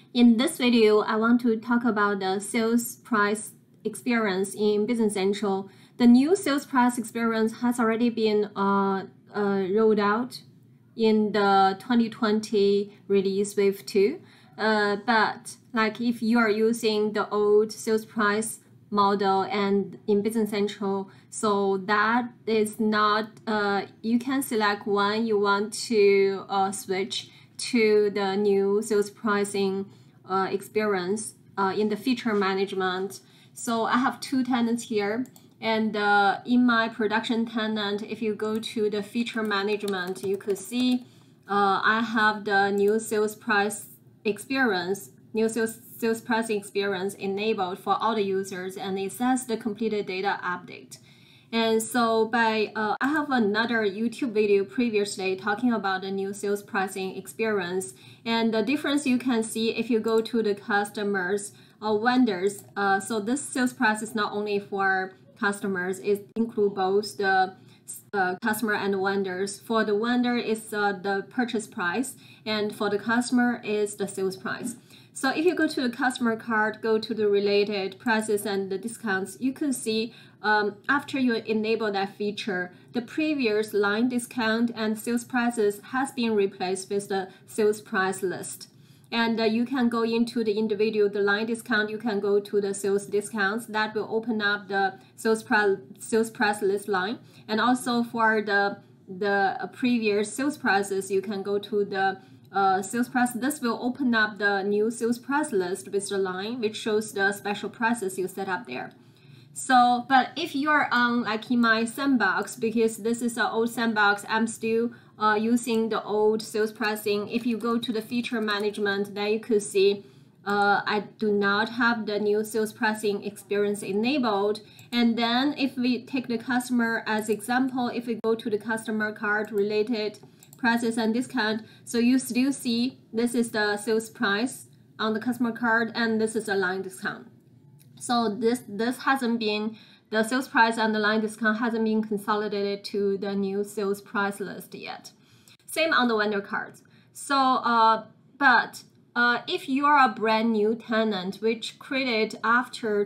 In this video, I want to talk about the sales price experience in Business Central. The new sales price experience has already been rolled out in the 2020 release wave 2. But like if you are using the old sales price model and in Business Central, so that is not, you can select when you want to switch to the new sales pricing experience in the feature management. So I have two tenants here, and in my production tenant, if you go to the feature management, you could see I have the new sales price experience, new sales pricing experience enabled for all the users, and it says the completed data update. And so by I have another YouTube video previously talking about the new sales pricing experience, and the difference you can see if you go to the customers or vendors. So this sales price is not only for customers, it includes both the customer and vendors. For the vendor is the purchase price, and for the customer is the sales price. So if you go to the customer card, go to the related prices and the discounts, you can see after you enable that feature, the previous line discount and sales prices has been replaced with the sales price list. And you can go into the individual, the line discount, you can go to the sales discounts. That will open up the sales price list line. And also for the previous sales prices, you can go to the sales price. This will open up the new sales price list with the line, which shows the special prices you set up there. So, but if you are on, like in my sandbox, because this is an old sandbox, I'm still using the old sales pricing. If you go to the feature management, then you could see I do not have the new sales pricing experience enabled. And then if we take the customer as example, if we go to the customer card related prices and discount, so you still see this is the sales price on the customer card, and this is a line discount. So this hasn't been, the sales price and the line discount hasn't been consolidated to the new sales price list yet. Same on the vendor cards. So but if you are a brand new tenant which created after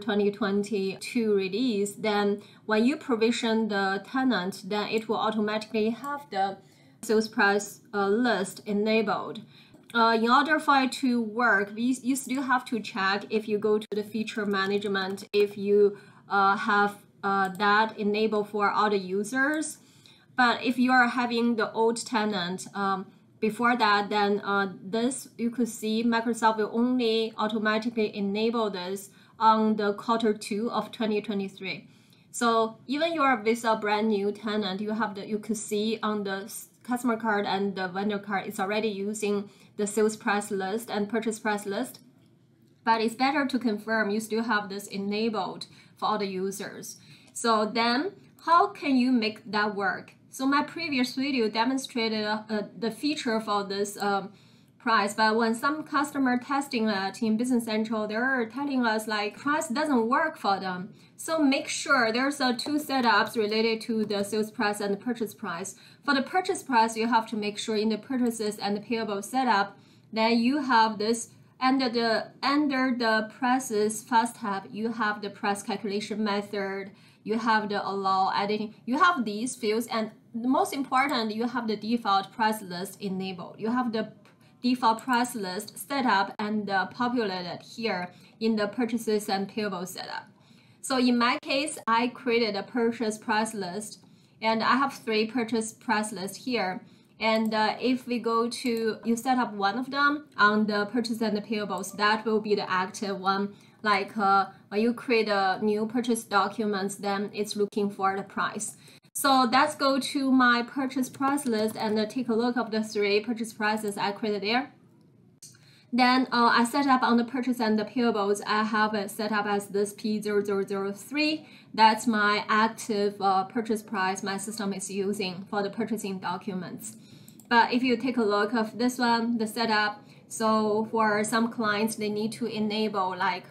2022 release, then when you provision the tenant, then it will automatically have the sales price list enabled. In order for it to work, you still have to check if you go to the feature management, if you have that enabled for all the users. But if you are having the old tenant before that, then this you could see Microsoft will only automatically enable this on the Q2 of 2023. So even you are with a brand new tenant, you could see on the customer card and the vendor card, it's already using the sales price list and purchase price list. But it's better to confirm you still have this enabled for all the users. So then how can you make that work? So my previous video demonstrated the feature for this price, but when some customer testing that in Business Central, they're telling us like price doesn't work for them. So make sure there's two setups related to the sales price and the purchase price. For the purchase price, you have to make sure in the purchases and the payable setup, then you have this under the prices first tab, you have the price calculation method, you have the allow editing, you have these fields, and the most important, you have the default price list enabled. You have the default price list set up and populated here in the purchases and payable setup. So in my case, I created a purchase price list, and I have 3 purchase price lists here. And if we go to, you set up one of them on the purchase and the payables, that will be the active one. Like when you create a new purchase documents, then it's looking for the price. So let's go to my purchase price list and take a look of the 3 purchase prices I created there. Then I set up on the purchase and the payables, I have it set up as this P0003. That's my active purchase price my system is using for the purchasing documents. But if you take a look of this one, the setup, so for some clients, they need to enable like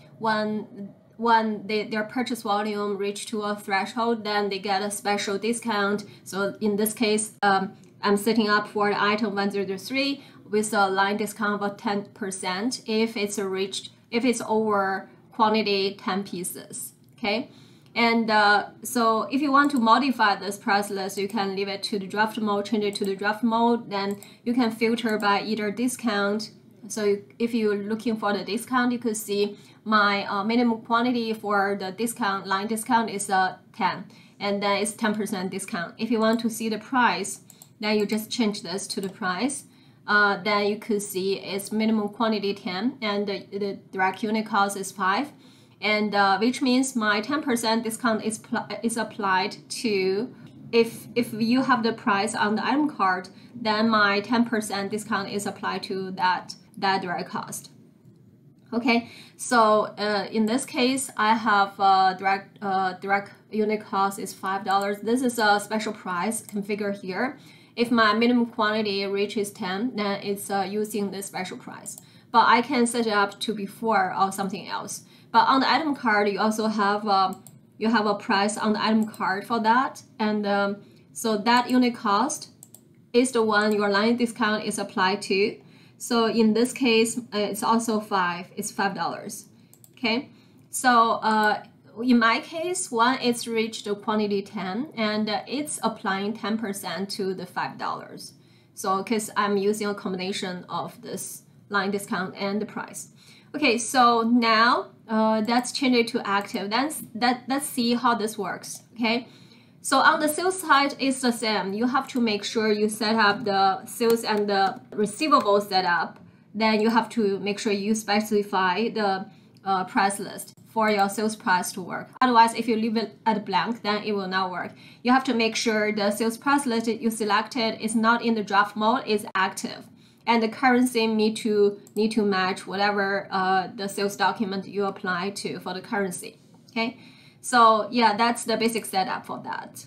when their purchase volume reach to a threshold, then they get a special discount. So in this case, I'm setting up for the item 1003 with a line discount of 10% if it's over quantity 10 pieces. Okay. And so if you want to modify this price list, you can leave it to the draft mode, change it to the draft mode. Then you can filter by either discount. So if you're looking for the discount, you could see my minimum quantity for the discount line discount is 10, and then it's 10% discount. If you want to see the price, then you just change this to the price. Then you could see it's minimum quantity 10, and the direct unit cost is 5. And which means my 10% discount is applied to, if you have the price on the item card, then my 10% discount is applied to that direct cost. Okay, so in this case, I have direct unit cost is $5. This is a special price configured here. If my minimum quantity reaches 10, then it's using this special price. But I can set it up to before or something else. But on the item card, you also have a price on the item card for that, and so that unit cost is the one your line discount is applied to. So in this case, it's also it's $5. Okay, so in my case, one it's reached the quantity 10, and it's applying 10% to the $5. So because I'm using a combination of this line discount and the price. Okay, so now let's change it to active. Let's see how this works. Okay, so on the sales side, it's the same. You have to make sure you set up the sales and the receivable setup. Then you have to make sure you specify the price list for your sales price to work. Otherwise, if you leave it at blank, then it will not work. You have to make sure the sales price list you selected is not in the draft mode, is active. And the currency need to match whatever the sales document you apply to for the currency. Okay, so yeah, that's the basic setup for that.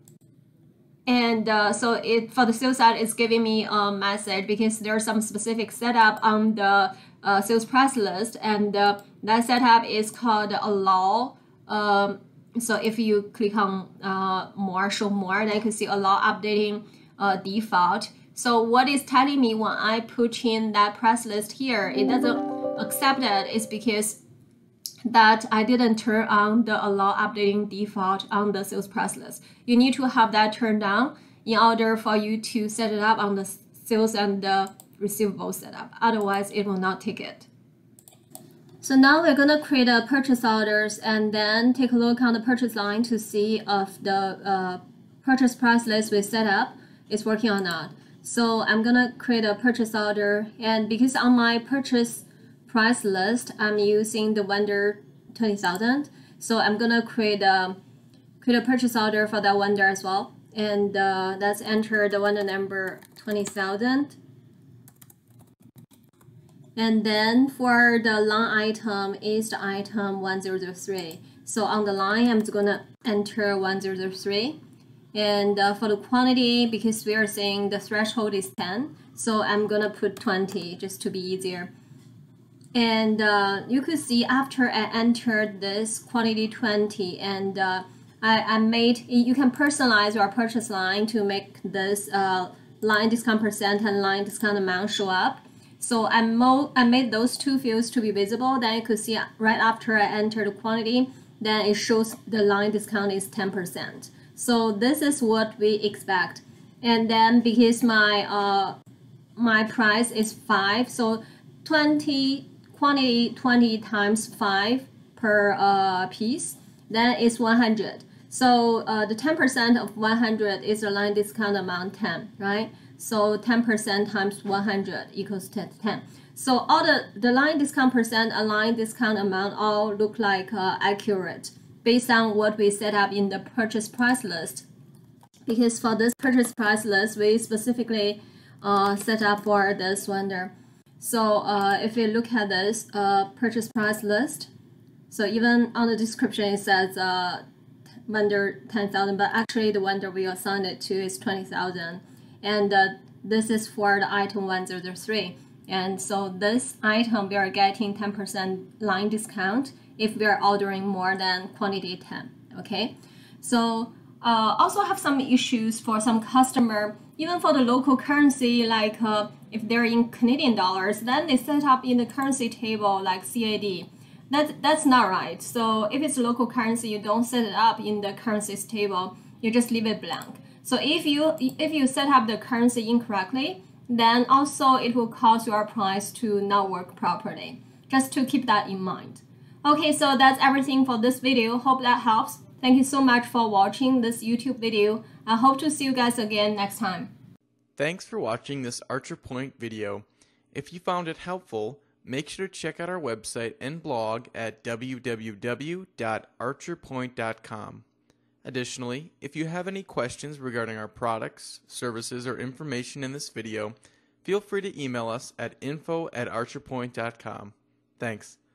And so for the sales side, it's giving me a message because there's some specific setup on the sales price list, and that setup is called allow. So if you click on more, show more, then you can see allow updating default. So what is telling me when I put in that price list here, it doesn't accept it, is because that I didn't turn on the allow updating default on the sales price list. You need to have that turned on in order for you to set it up on the sales and the receivable setup. Otherwise, it will not take it. So now we're gonna create a purchase orders and then take a look on the purchase line to see if the purchase price list we set up is working or not. So I'm gonna create a purchase order, and because on my purchase price list I'm using the vendor 20,000, so I'm gonna create a purchase order for that vendor as well, and let's enter the vendor number 20,000. And then for the line item is the item 1003. So on the line I'm gonna enter 1003. And for the quantity, because we are saying the threshold is 10, so I'm gonna put 20 just to be easier. And you could see after I entered this quantity 20, and I made, you can personalize your purchase line to make this line discount percent and line discount amount show up. So I made those two fields to be visible. Then you could see right after I entered the quantity, then it shows the line discount is 10%. So this is what we expect. And then because my my price is 5, so 20 quantity 20 times 5 per piece, then it's 100. So the 10% of 100 is the line discount amount 10, right? So 10% times 100 equals 10. So all the line discount percent and line discount amount all look like accurate based on what we set up in the purchase price list. Because for this purchase price list, we specifically set up for this vendor. So if you look at this purchase price list, so even on the description it says vendor 10,000, but actually the vendor we assigned it to is 20,000, and this is for the item 1003. And so this item we are getting 10% line discount if we are ordering more than quantity 10. Okay, so also have some issues for some customer even for the local currency, like if they're in Canadian dollars, then they set up in the currency table like CAD. That's not right. So if it's local currency, you don't set it up in the currencies table. You just leave it blank. So if you set up the currency incorrectly, then also it will cause your price to not work properly. Just to keep that in mind. Okay, so that's everything for this video. Hope that helps. Thank you so much for watching this YouTube video. I hope to see you guys again next time. Thanks for watching this Archer Point video. If you found it helpful, make sure to check out our website and blog at www.archerpoint.com. Additionally, if you have any questions regarding our products, services, or information in this video, feel free to email us at info@archerpoint.com. Thanks.